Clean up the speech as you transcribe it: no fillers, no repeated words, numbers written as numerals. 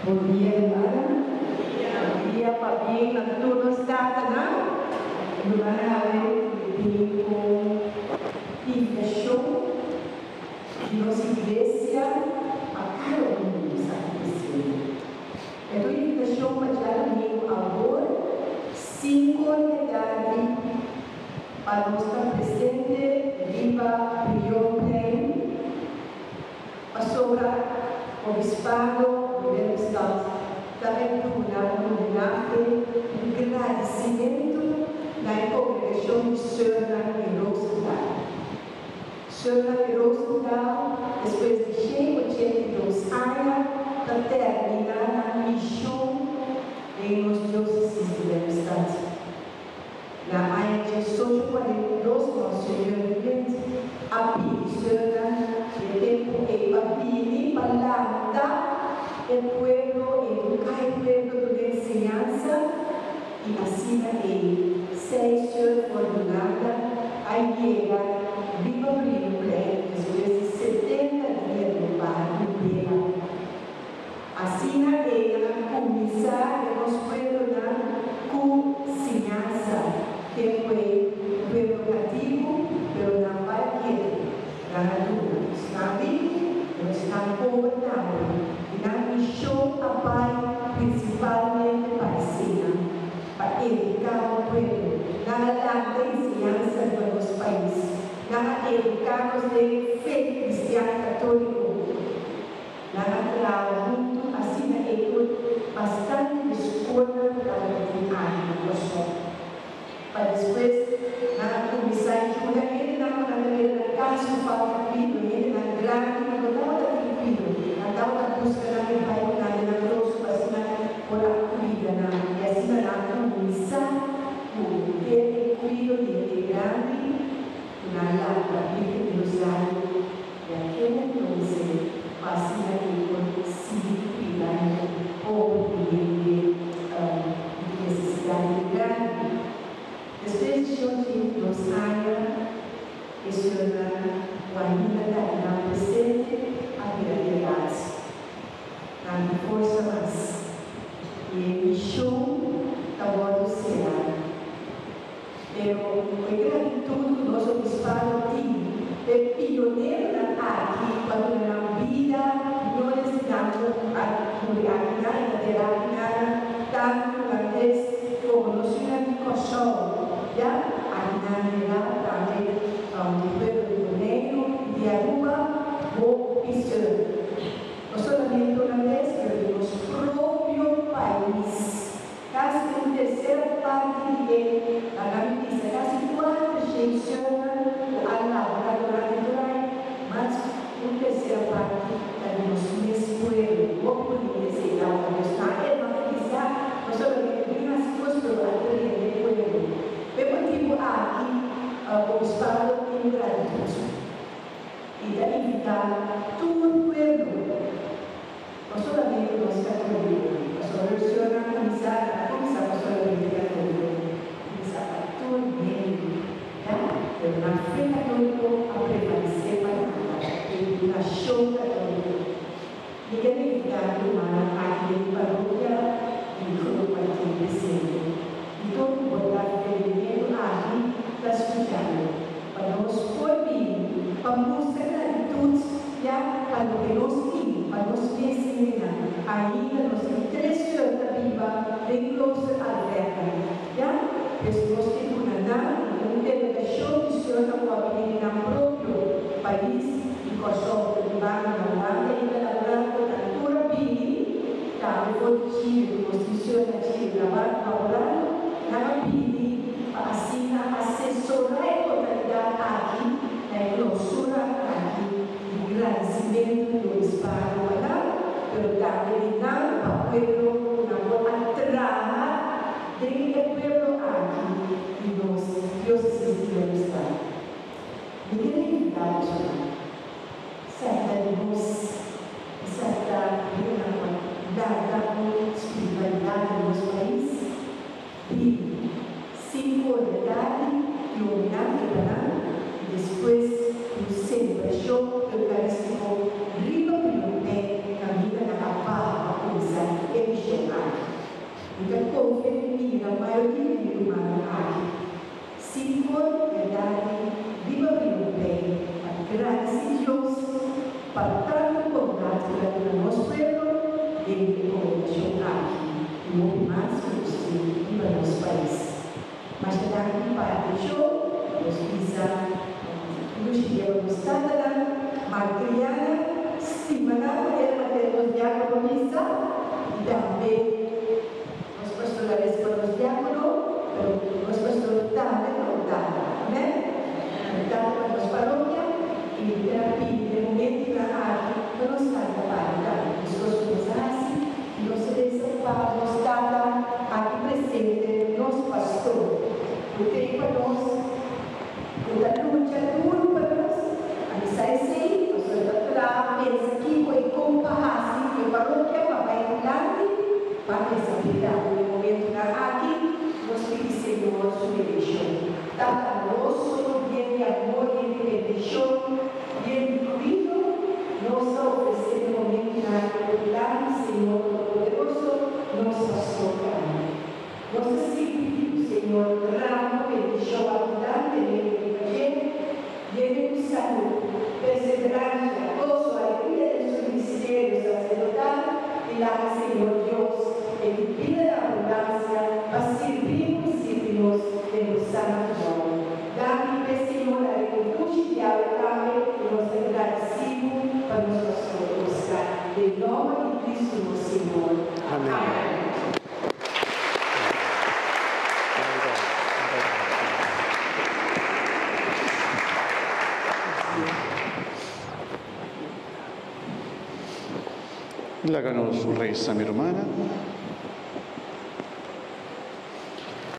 Bom dia, Lara. Bom dia, Fabinho. Na turma está, não? Lara, eu fechou de nossa igreja a cada um sabe. Então, ele fechou para já domingo agora, 5 da tarde, para mostrar presente, viva, Priotem, pastora, obispado, governo do Estado, também tribunal, homenagem, agradecimento na congregação de Sörna e Rosenthal. Sörna e Rosenthal, depois de 182 anos, para terminar a missão em os deuses do Estado. Na área de 1842, nosso Senhor a Sörna, e tempo e Babini, Palanda, el pueblo, educar el pueblo de enseñanza, y así él, 6 formulada, ahí llega, viva Rio, después de 70 días de barco, así ella comienza los pueblos con enseñanza, que fue un pueblo nativo, pero no cualquier, la natura, están gobernando. Na missão a Pai, principalmente para ensinar, para educar o povo, na larga ensinança de nosso país, na educar-nos de fé cristiana católica, na trabalhar muito, assim, é bastante escola para a educação. Para depois, na comissão de ajuda, ele na casa falta filho, ele na grande, não estava tranquilo. Andava busca na minha pai, na trouxe assim por a comida na e assim na comissão, o ter cuido de grande na lata de rosário e aquele entonces assim com significado ou de necessidade grande. Depois de 2 anos, isso o ainda está presente a realidade. Na força mais. E o show acabou do Ceará. Eu gratitude do nosso obispado de pioneiro aqui, quando na vida, nós estamos a cuidar tanto antes como nós tínhamos coração, já a também do povo do Negro, de Aruba, o Piscão. Nós solamente uma vez que o nosso próprio país, quase uma terceira parte dele, a notícia, quase 4 gerações, a laboratório, mas uma terceira parte do nosso mesmo povo, o polícia, a universidade, é uma notícia, nós solamente as coisas para aprender o povo. Pelo motivo aqui, o Estado tem gratitude. E daí invitar todo o povo. Não solamente nós católicos, nós só a comissária católica, comissária para todo mundo, eu na fé católica a prevalecer para a educação católica. E daí invitar aqui em paróquia e todo o partido presente. E todo o botar feminino aqui para escutar, para nós formir, para mostrar gratitude para o que nós temos, para nós ensinar. Ainda nós temos 3 da Bíblia, de closer aberta. Nós temos uma delegação de senhor da família no próprio país, e com a sua privada na Holanda, e elaborando a cultura Bíblia, a Chile, Constituição da Chile, trabalho na Holanda, na Bíblia, assim, assessorar a totalidade aqui, na clausura aqui, agradecimento do Estado, pelo também para o povo, na boa trama, de o povo aqui, e nós, Deus existia Estado. Ninguém dá certa luz, certa espiritualidade do nosso país, e 5 da para tanto combate para o nosso pueblo e de aqui, e muito mais justo para o nosso país. Mas também para o show, nós precisamos nos diálogos tátara, matriana, estimada, os diáconos e também os pastores para os diáconos, os pastores também não dá, né? Para as paróquias e terapia de momento na arte, que não está trabalhando, os costumes e nós nos dá aqui presente nosso pastor, porque para nós, a luta dura para nós, a missa é assim, nós estamos lá, pensa que foi comparar, que a paróquia vai adelante, para essa vida, no momento aqui, nós pedimos Senhor, sua bendição. Dá nosso, viene amor, viene bendição, viene incluído, nós oferecemos no momento na Senhor poderoso, nosso pastor amém. Nós assim pedimos, Senhor, derrama bendição abundante nele viene com saúde, perseverança, gozo, alegria de seu ministério sacerdotal, e lá, Senhor Deus, em vida da abundância, para servirmos e nos pelo santo nome. Dá-me, Senhor, a recurso de também, e nos agradecemos para nos pastor. Em nome de Cristo, nosso Senhor. Amém. Láganos reza, mi hermana.